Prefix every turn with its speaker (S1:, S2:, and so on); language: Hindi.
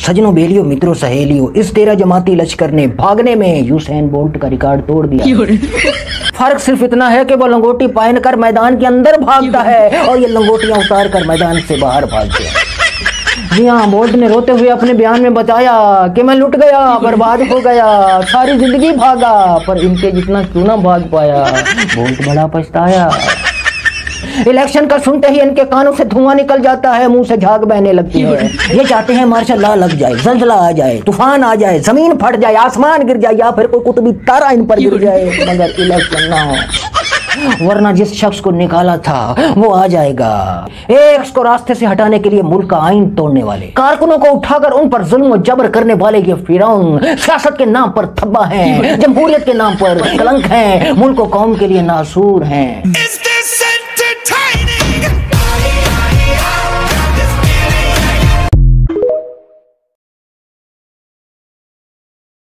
S1: सजनों बेलियों मित्रों सहेलियों, इस 13 जमाती लश्कर ने भागने में यूसैन बोल्ट का रिकॉर्ड तोड़ दिया। फर्क सिर्फ इतना है कि वो लंगोटी पहन कर मैदान के अंदर भागता है और ये लंगोटियां उतार कर मैदान से बाहर भागते हैं। जी हाँ, बोल्ट ने रोते हुए अपने बयान में बताया कि मैं लुट गया, बर्बाद हो गया, सारी जिंदगी भागा पर इनके जितना क्यों ना भाग पाया। बोल्ट बड़ा पछताया। इलेक्शन का सुनते ही इनके कानों से धुआं निकल जाता है, मुंह से झाग बहने लगती है। ये चाहते हैं मार्शल लॉ लग जाए, जल्जला आ जाए, तूफान आ जाए, जमीन फट जाए, आसमान गिर जाए या फिर कोई कुतुबी तारा इन पर गिर जाए, मगर इलेक्शन ना हो, वरना जिस शख्स को निकाला था वो आ जाएगा। एक को रास्ते से हटाने के लिए मुल्क का आइन तोड़ने वाले, कारकुनों को उठाकर उन पर जुल्म और जबर करने वाले ये फिरौन सियासत के नाम पर थब्बा हैं, जमहूरियत के नाम पर कलंक हैं, मुल्क और कौम के लिए नासूर हैं।